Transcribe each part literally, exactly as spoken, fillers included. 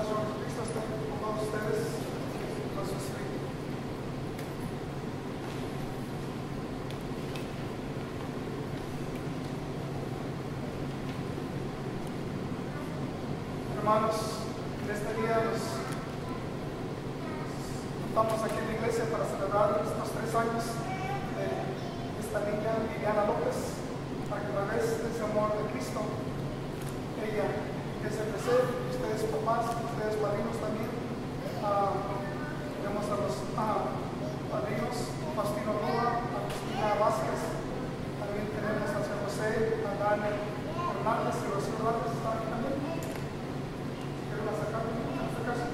Señor Jesucristo esté con todos ustedes. Con su espíritu. Hermanos, en este día nos estamos aquí en la iglesia para celebrar estos tres años de esta niña Liliana López, para que a través de ese amor de Cristo, ella empiece a crecer, y ustedes papás, ustedes padrinos también. Uh, tenemos a los uh, padrinos, Faustino Roa, a Cristina Vázquez, también tenemos a San José, a Daniel Hernández y Rocío Hernández, está aquí también. ¿Quieren acercarme en esta casa?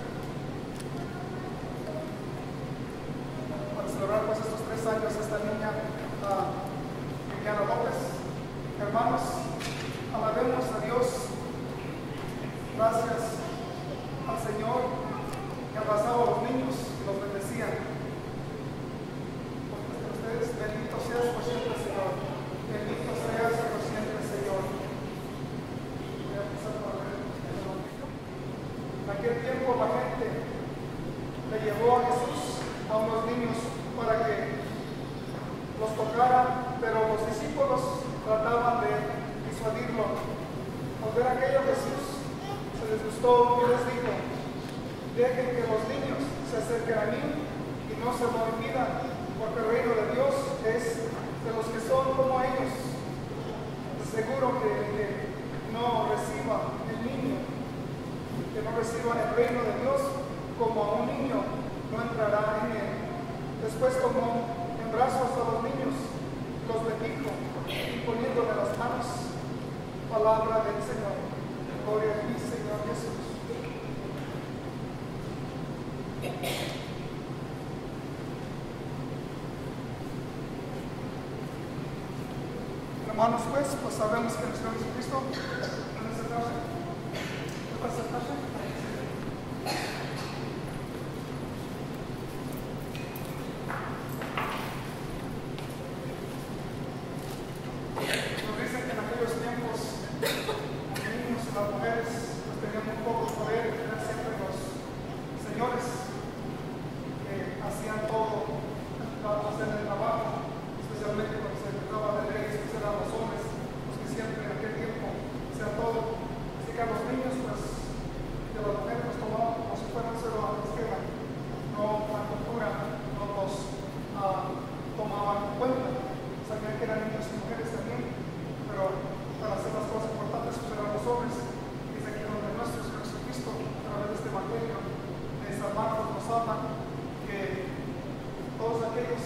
Para celebrar pues estos tres años esta niña uh, Liliana López. Hermanos, alabemos a Dios. Gracias al Señor que abrazaba a los niños y los bendecía. Porque ustedes, bendito seas por siempre, Señor. Bendito seas por siempre, Señor. Voy a empezar por ver el momentito. En aquel tiempo la gente le llevó a Jesús a unos niños para que los tocara, pero los discípulos trataban de disuadirlo. Al ver aquello, Jesús se les gustó y les dijo: dejen que los niños se acerquen a mí y no se lo impidan, porque el reino de Dios es de los que son como ellos. Seguro que, que no reciba el niño, que no reciba el reino de Dios como a un niño, no entrará en él. Después tomó en brazos a los niños, los bendijo y poniéndole las manos, palabra del Señor. Gloria a ti, Señor Jesús. Hermanos, pues, pues sabemos que el Señor Jesucristo en esta tarde, en esta tarde, nos dicen que en aquellos tiempos los niños y las mujeres pues, tenían muy poco poder, eran siempre los señores que hacían todo, hacían el trabajo, especialmente cuando se trataba de leyes, pues eran los hombres los que siempre en aquel tiempo hacían todo. Así que a los niños pues y a las mujeres los tomaban como si fueran cero a la izquierda, no la cultura, no los uh, tomaban en cuenta. Sabían que eran niños y mujeres también, pero para hacer las cosas importantes pues eran los hombres. Dice aquí donde nuestro Señor Jesucristo, a través de este evangelio de San Marcos, nos habla que todos aquellos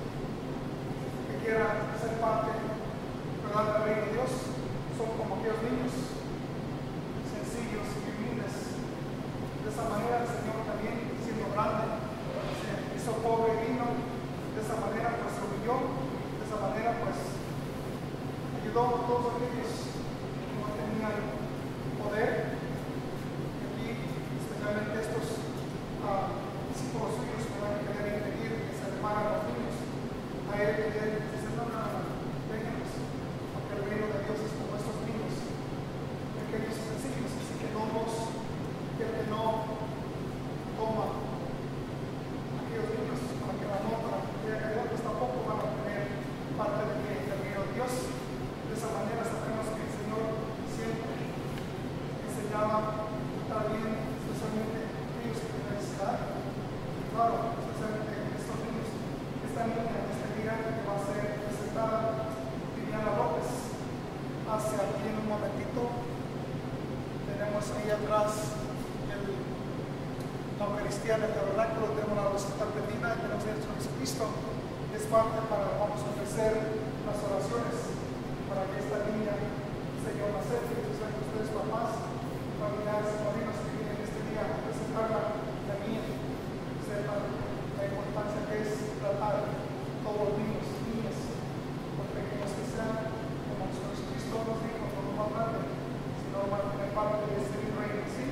que quieran ser parte, ¿verdad?, del reino de Dios, son como aquellos niños sencillos y humildes. De esa manera el Señor también, siendo grande, se hizo pobre y vino. De esa manera pues se humilló. De esa manera pues ayudó a todos aquellos que no tenían poder. Y aquí, especialmente estos uh, discípulos suyos que van a querer impedir que se arrimaran los niños a él, y él dice: no, no, no, déjenos, porque el reino de Dios es como estos niños, pequeños y sencillos. Así que no los, que el que no toma aquellos niños para que la nota de aquellos pues tampoco van a tener parte del reino de Dios. De esa manera sabemos que el Señor siempre enseñaba también, especialmente aquellos que tienen necesidad. Claro, especialmente estos niños, esta niña, esta niña que va a ser presentada, Liliana López, hace aquí en un momentito. Tenemos ahí atrás el, la Eucaristía en el tabernáculo, tenemos la rosita prendida, tenemos el Señor Jesucristo. Es parte para, vamos a ofrecer las oraciones para que esta niña, Señor, la acepte, que ustedes papás, familiares, padrinos que vienen este día a presentarla también, sepan la importancia que es tratar todos los niños y niñas, por pequeños que sean, como el Señor Jesucristo nos dijo, no lo más grande, sino van a tener parte de este reino en sí.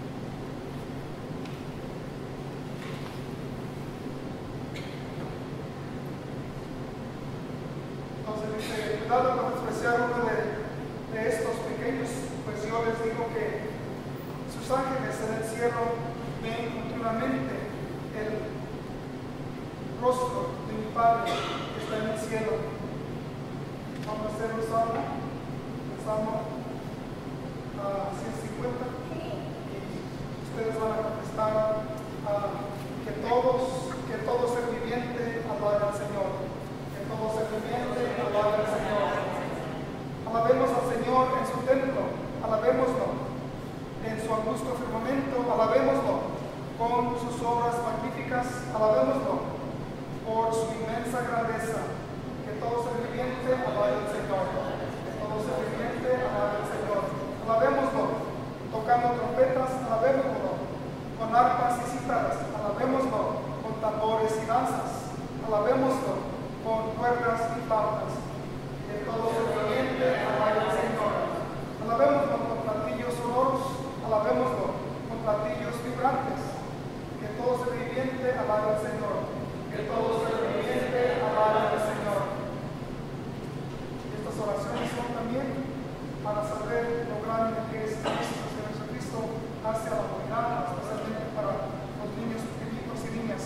Entonces dice: cuidado con despreciar uno de, de estos pequeños, pues yo les digo que sus ángeles en el cielo ven continuamente el rostro de mi Padre que está en el cielo. Vamos a hacer un salmo, el Salmo uh, ciento cincuenta, y ustedes van a contestar uh, que todos, que todo ser viviente alabe al Señor, que todo ser viviente alabe al Señor. Alabemos al Señor en su templo, alabémoslo en su angusto firmamento, alabémoslo con sus obras magníficas, alabémoslo por su inmensa grandeza. Que todo ser viviente alabe al Señor, que todo ser viviente alabe al Señor. Alabémoslo tocando trompetas, alabémoslo con arpas y cítaras, alabémoslo con tambores y danzas, alabémoslo con cuerdas y flautas. Que todo ser viviente alabe al Señor. Alabémoslo con platillos sonoros, alabémoslo con platillos vibrantes. Que todo ser viviente alabe al Señor. Que todo ser viviente alabe al Señor. Estas oraciones son también para saber lo grande que es Cristo, Señor Jesucristo, hacia la humanidad, especialmente para los niños pequeñitos y niñas.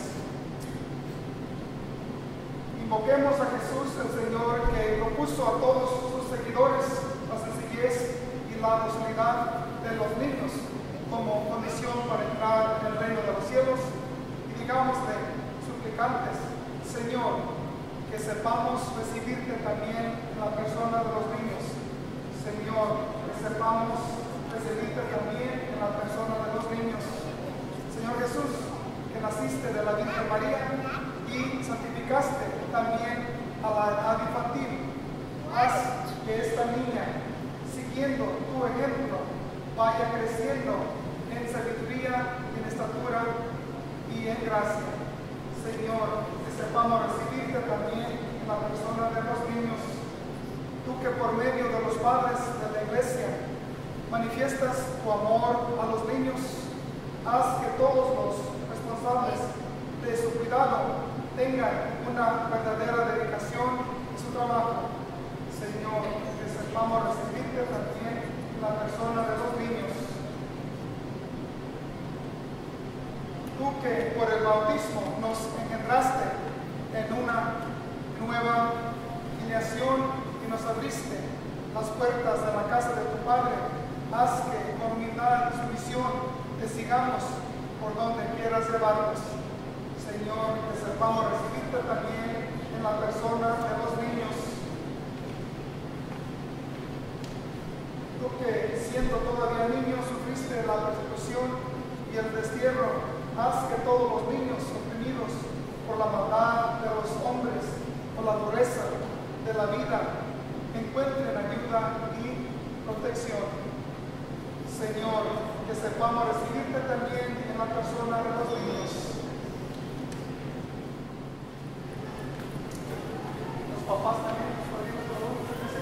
Invoquemos a Jesús, el Señor, que propuso a todos sus seguidores la sencillez y la docilidad de los niños como condición para entrar en el reino de los cielos, y digámosle, suplicantes, Señor, que sepamos recibirte también en la persona de los niños. Señor, que sepamos recibirte también en la persona de los niños. Señor Jesús, que naciste de la Virgen María y santificaste también a la edad infantil, haz que esta niña, siguiendo tu ejemplo, vaya creciendo en sabiduría, en estatura y en gracia. Señor, que sepamos recibirte también en la persona de los niños. Tú que por medio de los padres de la iglesia manifiestas tu amor a los niños, haz que todos los responsables de su cuidado tengan una verdadera dedicación en su trabajo. Señor, que sepamos recibirte también en la persona de los niños. Tú que por el bautismo nos engendraste en una nueva filiación y nos abriste las puertas de la casa de tu Padre, haz que con humildad y sumisión te sigamos por donde quieras llevarnos. Señor, que sepamos recibirte también en la persona de los niños. Tú que siendo todavía niño sufriste la persecución y el destierro, haz que todos los niños oprimidos por la maldad de los hombres, por la dureza de la vida, encuentren ayuda y protección. Señor, que sepamos recibirte también en la persona de los niños. Los papás también nos podemos preguntar.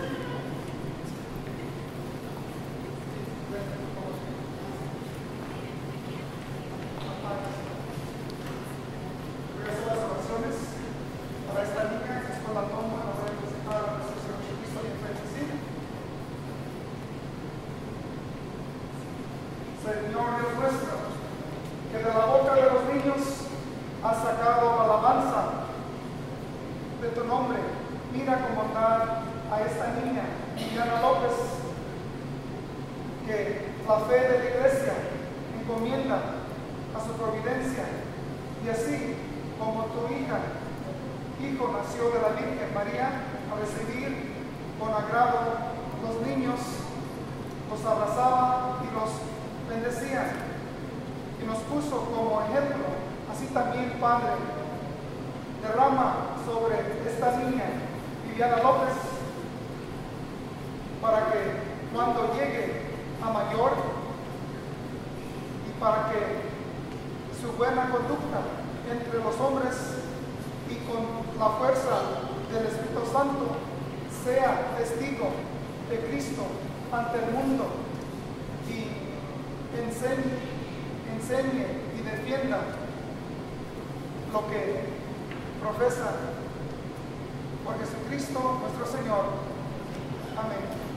Señor Dios nuestro, que de la boca de los niños has sacado alabanza de tu nombre, mira con bondad a esta niña, Diana López, que la fe de la iglesia encomienda a su providencia, y así como tu hija, hijo nació de la Virgen María, a recibir con agrado los niños, los abrazaba y los bendecía y nos puso como ejemplo. Así también, Padre, derrama sobre esta niña, Viviana López, para que cuando llegue a mayor y para que su buena conducta entre los hombres y con la fuerza del Espíritu Santo sea testigo de Cristo ante el mundo y enseñe, enseñe y defienda lo que profesa por Jesucristo nuestro Señor. Amén.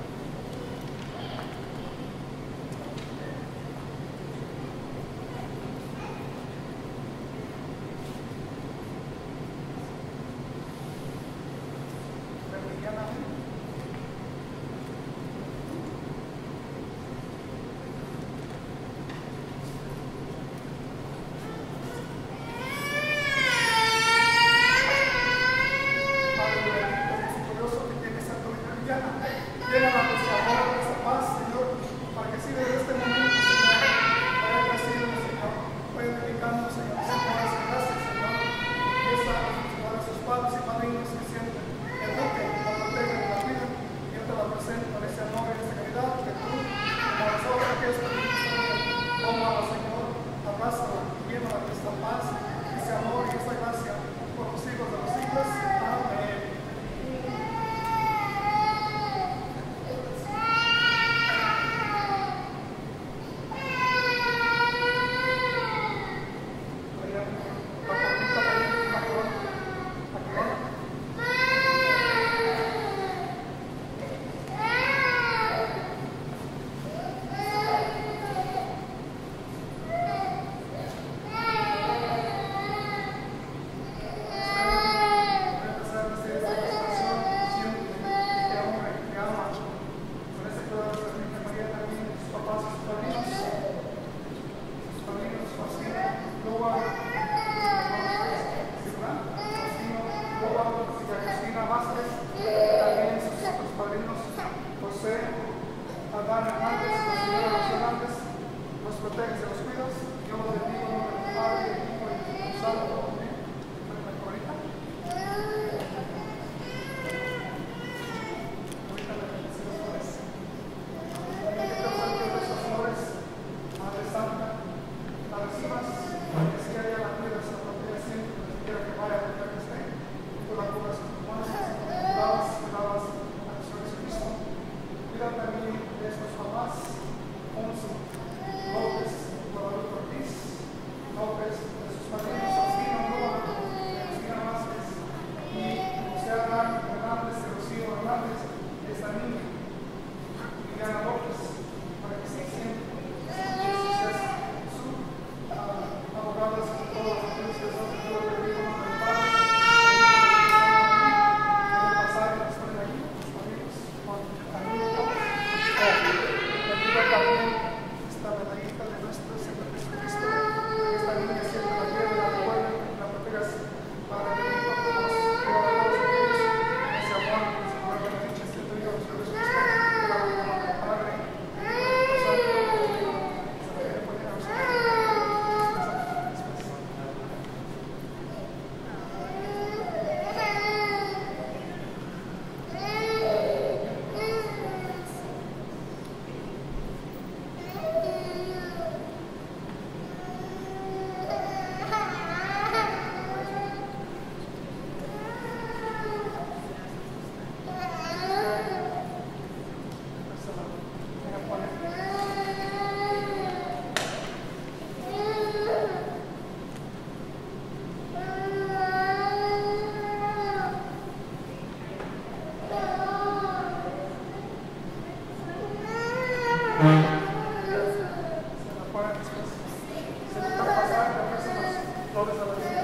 flores a la gente.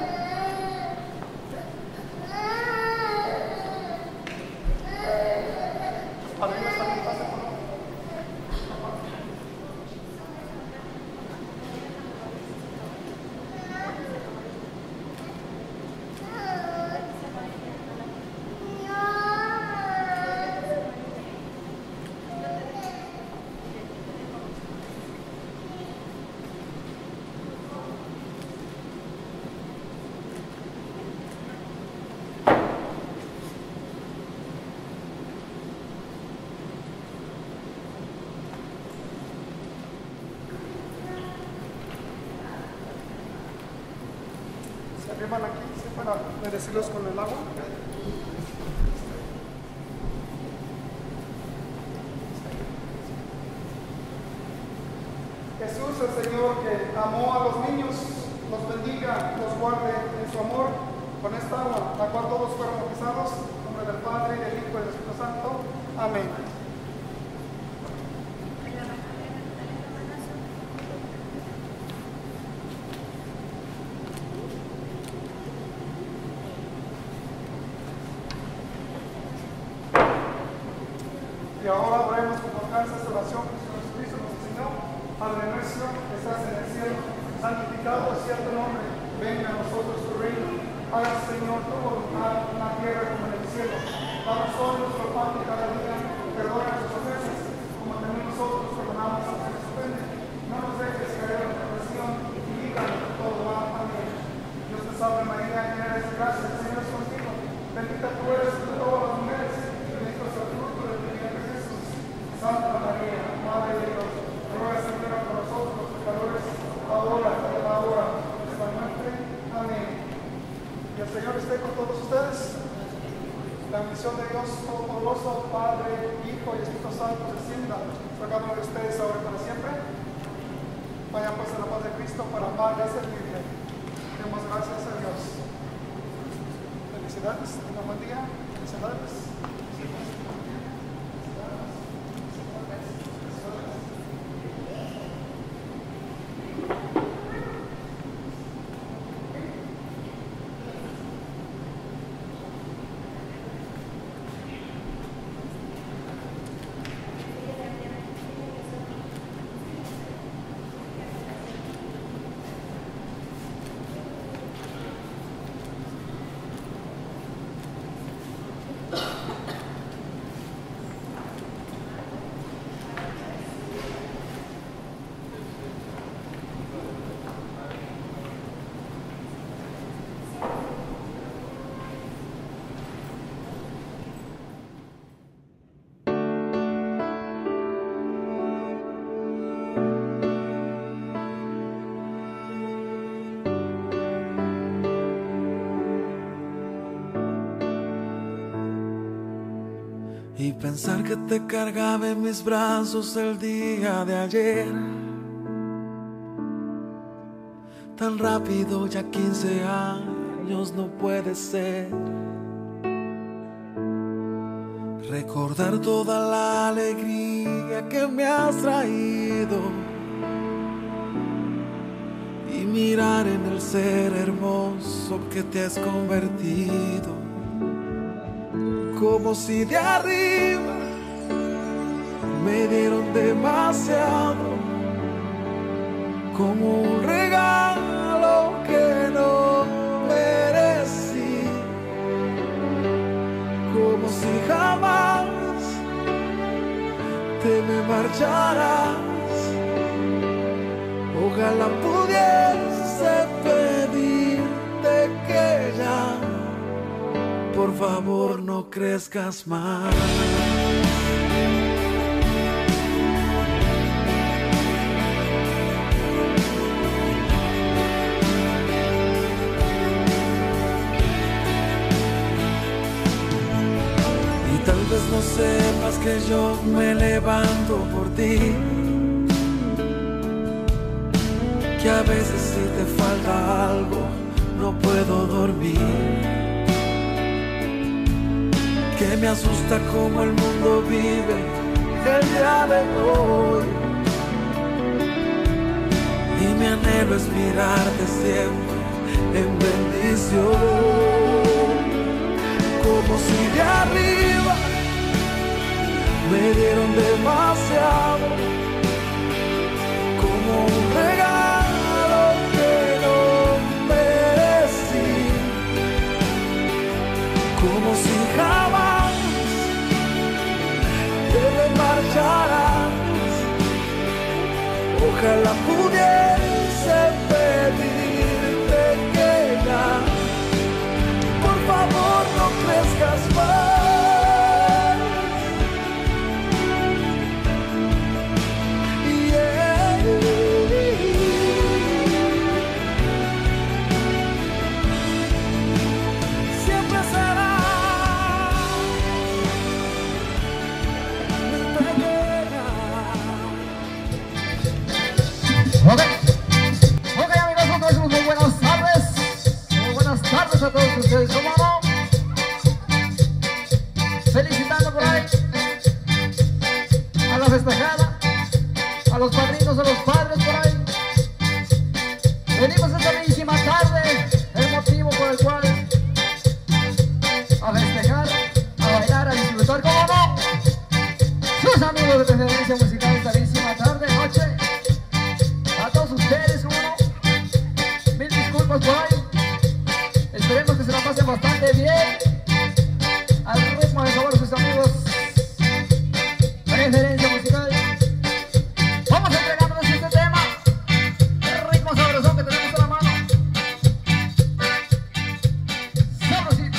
Los padrinos también pasan por ahí. Se arriman aquí, sí, para bendecirlos con el agua. Jesús, el Señor que amó a los niños, los bendiga, los guarde en su amor con esta agua, la cual todos fueron bautizados, en nombre del Padre, y del Hijo y del Espíritu Santo. Amén. Y ahora oremos con confianza esta oración que Jesucristo nos enseñó. Padre nuestro que estás en el cielo, santificado sea tu nombre. Venga a nosotros tu reino. Haga, Señor, tu voluntad en la tierra como en el cielo. Danos hoy nuestro pan de cada día. Perdona nuestras ofensas, como también nosotros perdonamos a los que nos ofenden. No nos dejes caer en tentación y líbranos de todo mal. Amén. Dios te salve María, llena eres de gracia, el Señor es contigo. Bendita tú eres entre todas las mujeres, y bendito es el fruto de tu vientre Jesús. Santa María, Madre de Dios, ruega Señora por nosotros los pecadores, ahora y en la hora de nuestra muerte. Amén. Y el Señor esté con todos ustedes. La bendición de Dios Todopoderoso, Padre, Hijo y Espíritu Santo, descienda sobre cada uno de ustedes ahora y para siempre. Vayan pues a la paz de Cristo para amar y servirle. Demos gracias a Dios. Felicidades, tengan buen día. Felicidades. Y pensar que te cargaba en mis brazos el día de ayer, tan rápido, ya quince años no puede ser. Recordar toda la alegría que me has traído y mirar en el ser hermoso que te has convertido. Como si de arriba me dieron demasiado, como un regalo que no merecí, como si jamás te me marcharás. Ojalá pudiese pedirte que ya, por favor, no crezcas más. Y tal vez no sepas que yo me levanto por ti, que a veces si te falta algo no puedo dormir, que me asusta cómo el mundo vive el día de hoy, y mi anhelo es mirarte siempre en bendición, como si de arriba me dieron demasiado, como un regalo que no merecí, como si jamás te me marcharas. Ojalá pudiese pedirte que ya, por favor, no crezcas más. Yeah. Siempre será mi pequeña. Ok, ok amigos, nosotros muy buenas tardes, muy buenas tardes a todos ustedes, ¿cómo no? Felicitando por ahí a la festejada, a los padrinos, a los padres por ahí. Venimos esta bellísima tarde, el motivo por el cual a festejar, a bailar, a disfrutar, ¿cómo no? Sus amigos de preferencia musical esta bellísima tarde, noche. A todos ustedes, uno, mil disculpas por ahí. Esperemos que se la pasen bastante bien. Al ritmo de favor sus amigos. Preferencia musical. Vamos entregándonos este tema. El ritmo sabrosón que tenemos a la mano. Sabrosito.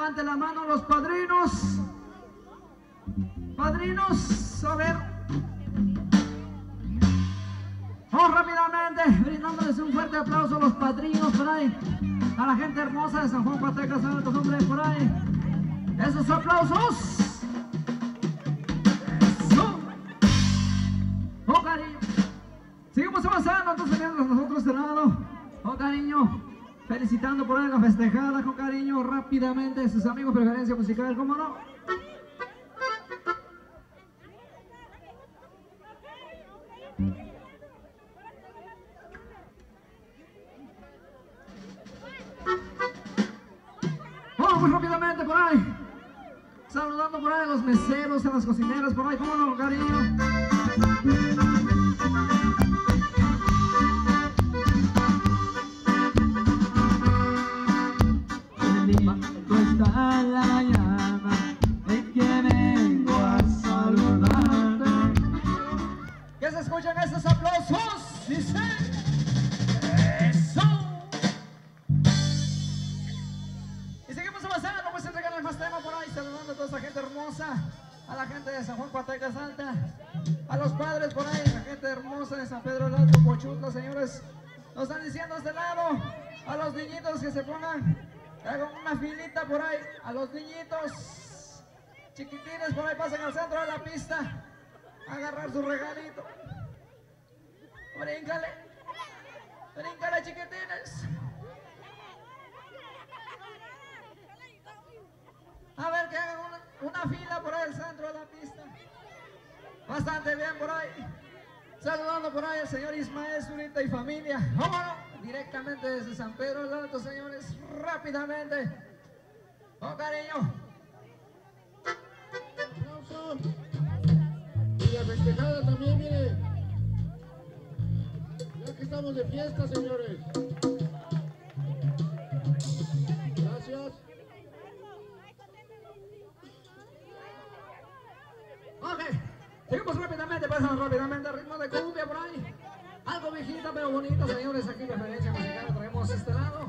levante la mano los padrinos. Padrinos, a ver. Vamos rápidamente, brindándoles un fuerte aplauso a los padrinos por ahí. A la gente hermosa de San Juan Huastecas Altas, hombre, por ahí. Esos aplausos. Eso. Oh, cariño. Seguimos avanzando, entonces viendo nosotros de lado. Oh, cariño. Felicitando por ahí la festejada con cariño rápidamente sus amigos preferencia musical, ¿cómo no? Vamos rápidamente por ahí. Saludando por ahí a los meseros, a las cocineras por ahí, ¿cómo no, cariño? Está la mañana en que vengo a saludarte. ¿Qué se escuchan esos aplausos? Dice eso. Y seguimos avanzando, pues se regalan más temas por ahí, saludando a toda esa gente hermosa, a la gente de San Juan Huastecas Altas, a los padres por ahí, la gente hermosa de San Pedro del Alto, Pochutla, señores, nos están diciendo a este lado, a los niñitos que se pongan. Hagan una filita por ahí, a los niñitos chiquitines por ahí pasen al centro de la pista a agarrar su regalito. Bríncale, bríncale, chiquitines. A ver que hagan una, una fila por ahí al centro de la pista. Bastante bien por ahí. Saludando por ahí al señor Ismael Zurita y familia. ¡Vámonos! Directamente desde San Pedro del Alto, señores, rápidamente. ¡Oh, cariño! ¡Aplauso! Y la festejada también, mire. Ya que estamos de fiesta, señores. Gracias. Ok, seguimos rápidamente, pasamos rápidamente al ritmo de cumbia por ahí. Algo viejita pero bonito, señores, aquí referencia musical traemos este lado.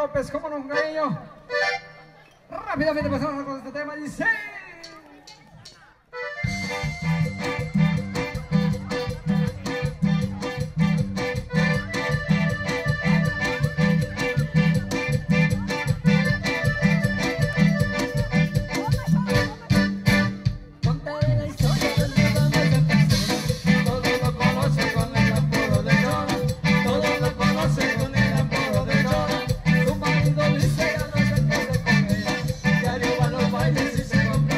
López, ¿cómo no, cariño? Rápidamente pasamos con este tema, dice... Diario va a los bailes y se compra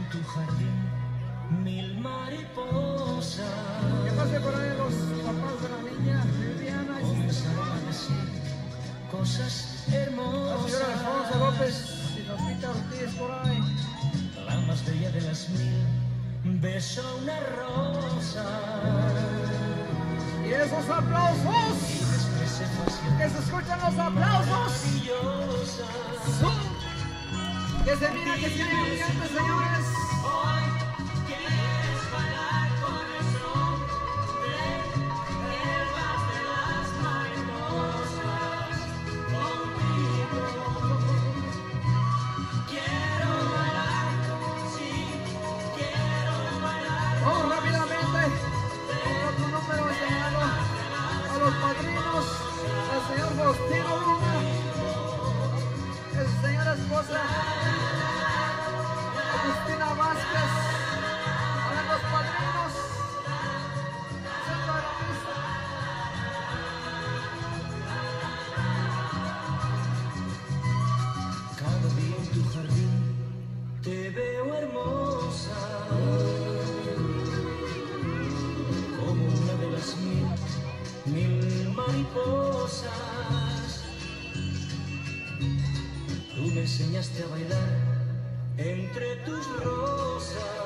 tu jardín mil mariposas. Que pase por ahí los papás de la niña Viviana. Comenzaron a decir cosas hermosas. La señora Alfonso López y Lupita Ortiz por ahí. La más bella de las mil besó una rosa. Y esos aplausos, que se escuchan los aplausos, son, que se mira que tienen ambiente, señores. Hoy quieres bailar con el son de selvas de las mariposas. Contigo quiero bailar, sí, quiero bailar. Vamos rápidamente con otro número señalado a los padrinos, al señor Faustino Luna, a su señora esposa Agustina Vázquez, a los padrinos, centro de la pista. Cada día en tu jardín te veo hermosa, como una de las mil, mil mariposas. Tú me enseñaste a bailar entre tus rosas.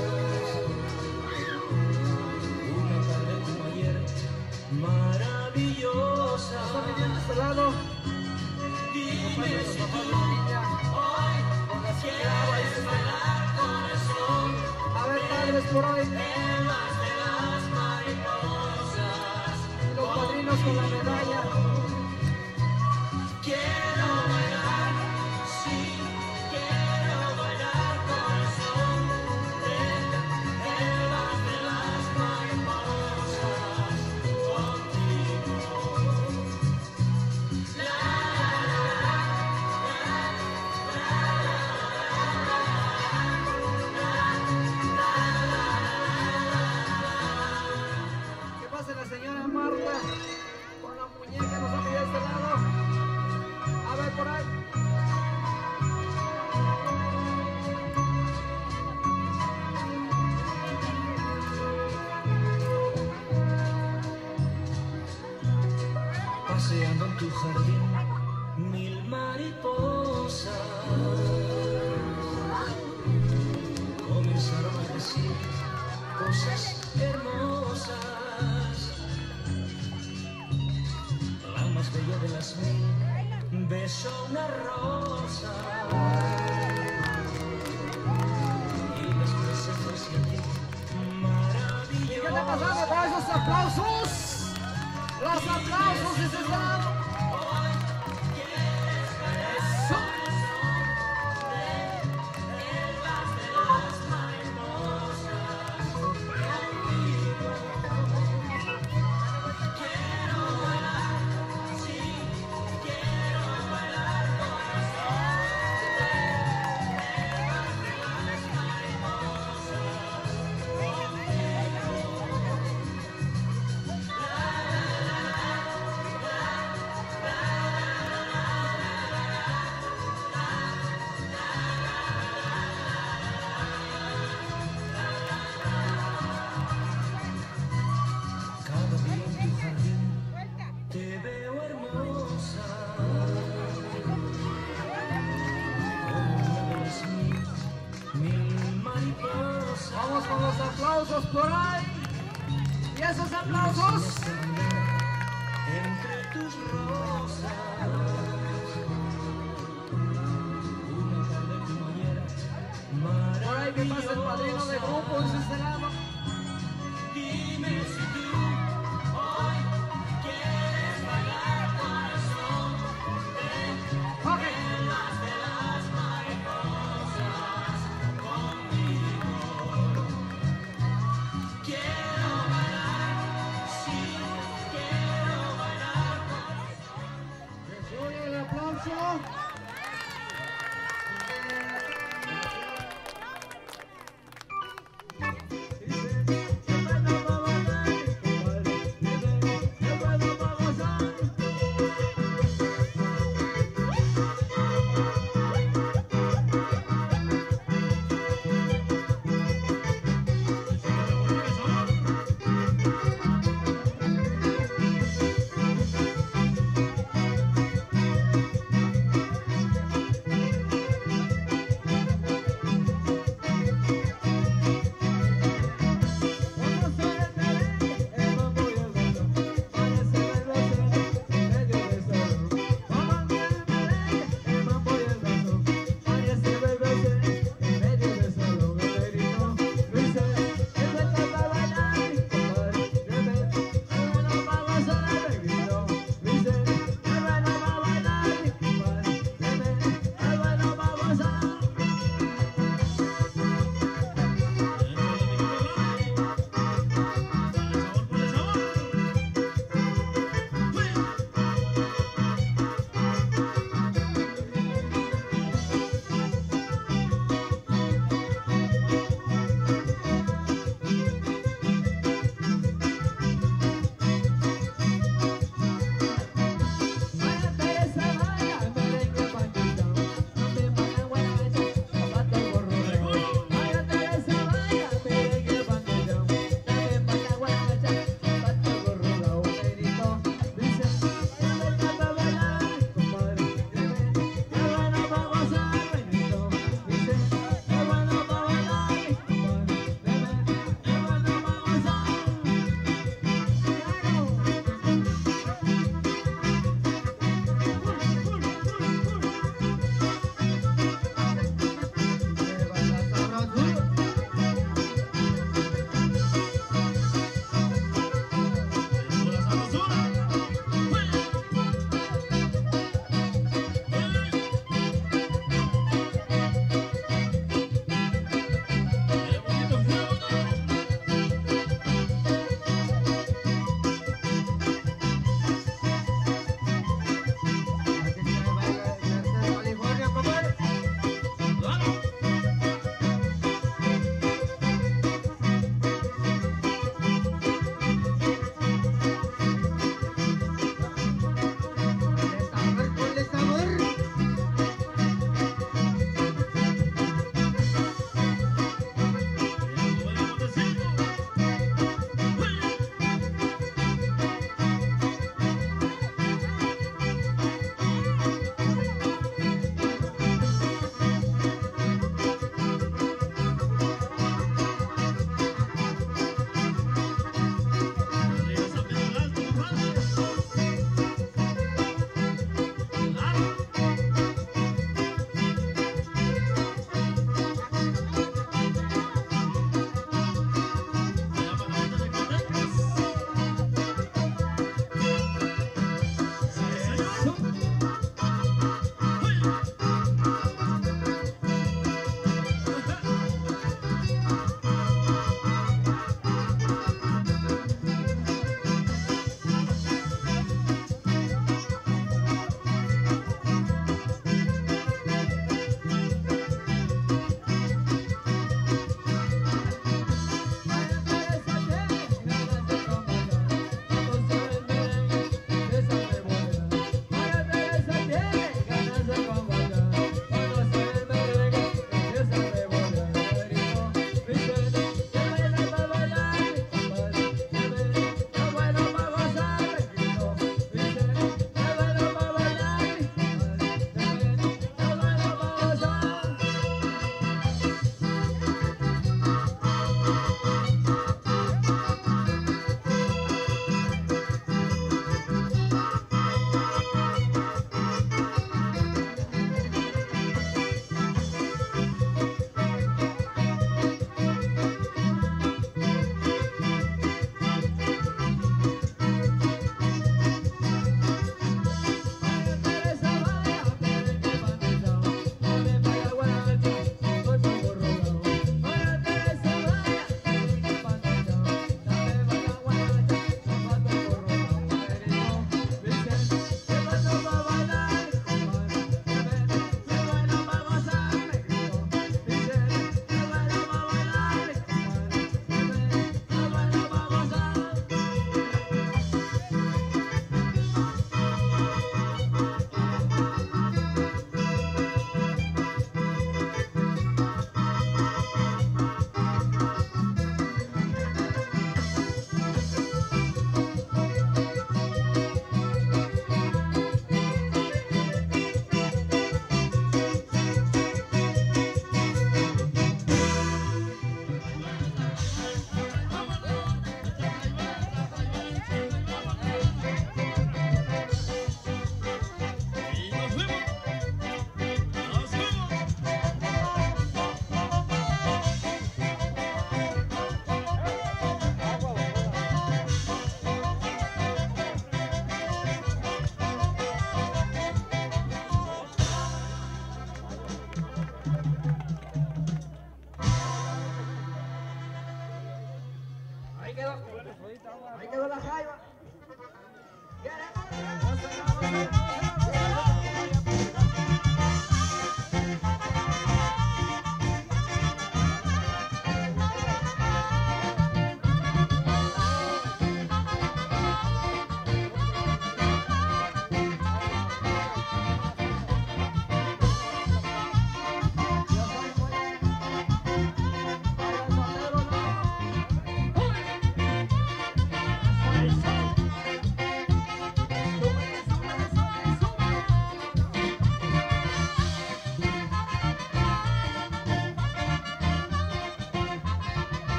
Una tarde como ayer, maravillosa. Está viniendo a este lado, Dime si tú niña, hoy con la señora quieres Raíces. bailar con el sol A ver, padres por ahí, de las de las mariposas. y los padrinos con la medalla. Quiero bailar, sí, quiero bailar con el sol de las de las mariposas. Contigo. La, Que pase la señora Marta con la muñeca, nos ha pedido a este lado. A ver por ahí. paseando en tu jardín, mil mariposas comenzaron a decir cosas hermosas. La más bella de las mil besó una rosa y después se fue hacia ti, ¿Y qué está pasando maravillosa. con esos aplausos? Los aplausos de ese lado. Eso. Cada día en tu jardín te veo hermosa, como una de las mil, mil mariposas. Vamos con los aplausos por ahí. Y esos aplausos. Entre tus rosas, una tarde como ayer, Por ahí que pasa el padrino de grupo de ese lado. dime si tú hoy quieres bailar con el son Ok. de las de las mariposas. Conmigo quiero bailar, sí, quiero bailar con el son. Se oye el aplauso. Sí,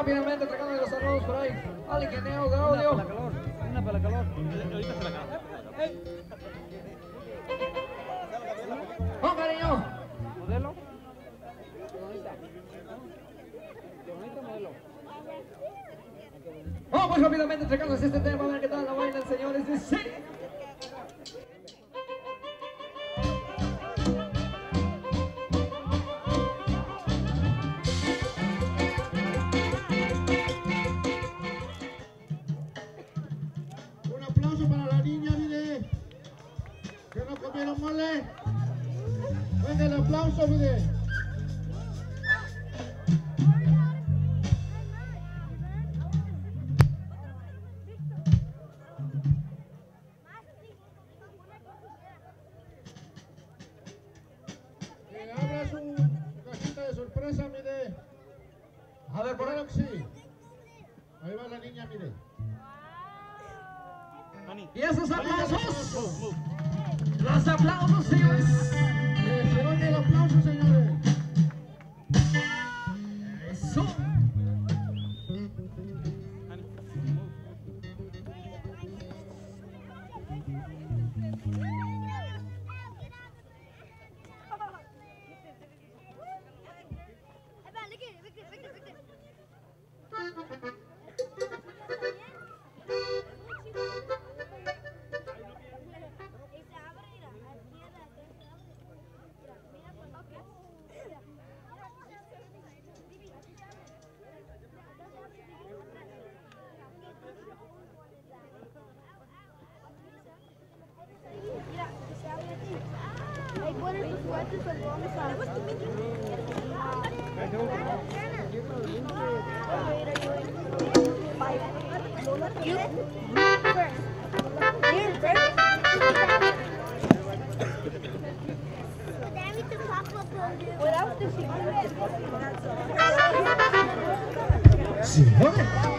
rápidamente entregando los saludos por ahí al ingeniero de audio. Una para la calor, una para la calor. Ahorita se la calor. ¡Con cariño! ¿Modelo? Qué bonita. Qué bonito modelo. Vamos rápidamente entregando este tema, a ver qué tal la bailan, señores. Sí. Un aplauso para la niña, mire. Que no comieron mole. Venga el aplauso, mire. Que abra su cajita de sorpresa, mire. A ver, por ahí. Claro que sí. Ahí va la niña, mire. Y esos aplausos. Los aplausos, señores. Que se oiga el aplauso, señores. Eso. Mira, que se abre así. Ahí ponen tus guantes, pues lo vamos a... You first. You first. Without the Sí, joder.